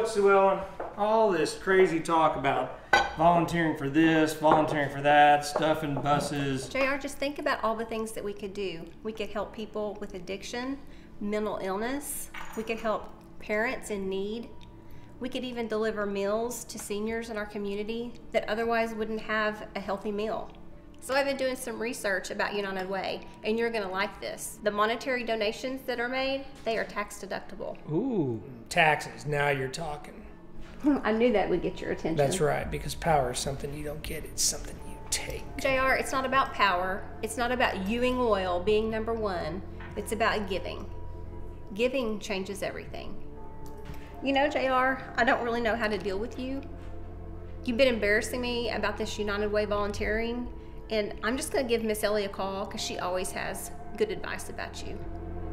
Sue Ellen? All this crazy talk about volunteering for this, volunteering for that, stuffing buses. JR, just think about all the things that we could do. We could help people with addiction, mental illness. We could help parents in need. We could even deliver meals to seniors in our community that otherwise wouldn't have a healthy meal. So I've been doing some research about United Way, and you're gonna like this. The monetary donations that are made, they are tax deductible. Ooh, taxes, now you're talking. I knew that would get your attention. That's right, because power is something you don't get, it's something you take. JR, it's not about power. It's not about Ewing Oil being number one. It's about giving. Giving changes everything. You know, JR, I don't really know how to deal with you. You've been embarrassing me about this United Way volunteering, and I'm just gonna give Miss Ellie a call because she always has good advice about you.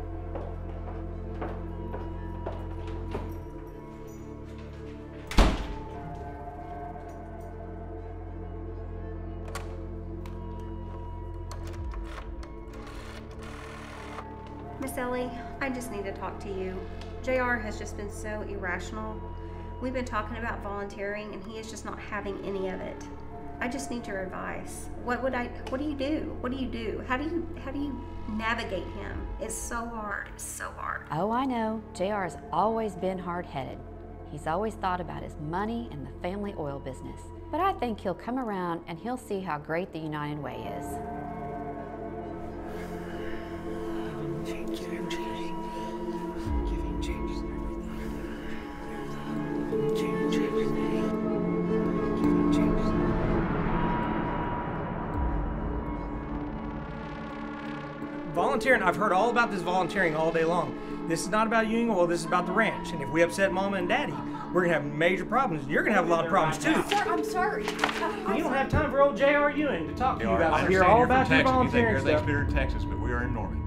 Miss Ellie, I just need to talk to you. JR has just been so irrational. We've been talking about volunteering and he is just not having any of it. I just need your advice. What do you do? What do you do? How do you navigate him? It's so hard, it's so hard. Oh, I know. JR has always been hard-headed. He's always thought about his money and the family oil business. But I think he'll come around and he'll see how great the United Way is. Volunteering, I've heard all about this volunteering all day long. This is not about Ewing Oil, this is about the ranch. And if we upset Mama and Daddy, we're gonna have major problems. You're gonna have a lot of problems too. Sir, I'm sorry. You don't have time for old J.R. Ewing to talk to you about. I Hear understand all you're about from your Texas. You think volunteering everything's stuff. better in Texas, but we are in Norman.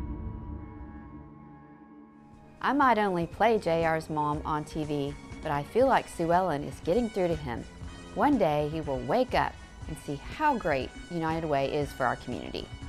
I might only play JR's mom on TV, but I feel like Sue Ellen is getting through to him. One day he will wake up and see how great United Way is for our community.